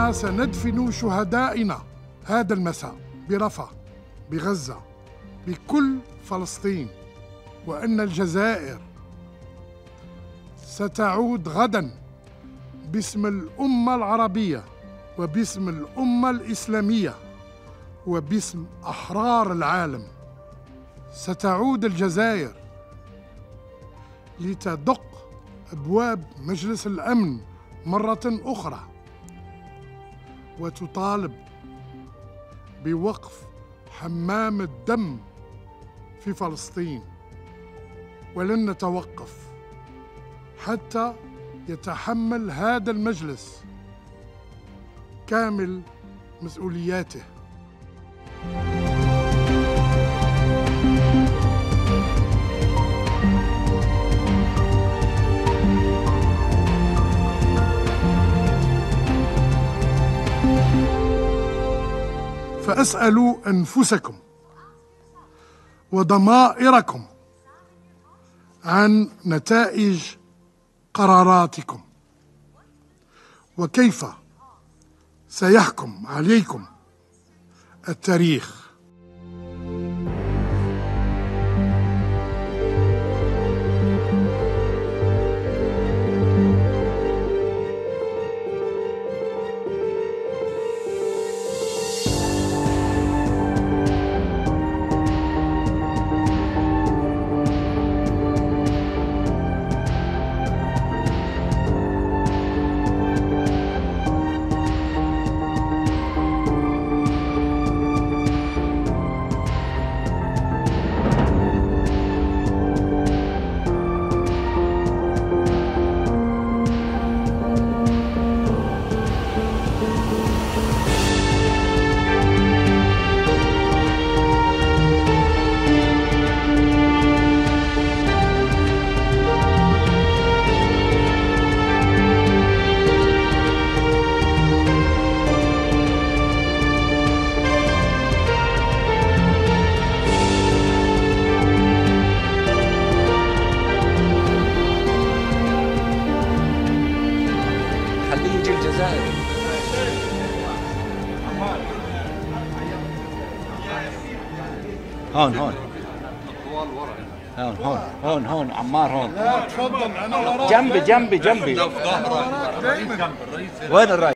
أننا سندفن شهدائنا هذا المساء برفح، بغزة، بكل فلسطين، وأن الجزائر ستعود غداً باسم الأمة العربية وباسم الأمة الإسلامية وباسم أحرار العالم. ستعود الجزائر لتدق أبواب مجلس الأمن مرة أخرى وتطالب بوقف حمام الدم في فلسطين، ولن نتوقف حتى يتحمل هذا المجلس كامل مسؤولياته. فاسألوا أنفسكم وضمائركم عن نتائج قراراتكم، وكيف سيحكم عليكم التاريخ. هون هون عمار هون. لا تفضل، أنا جنبي وين الرئيس؟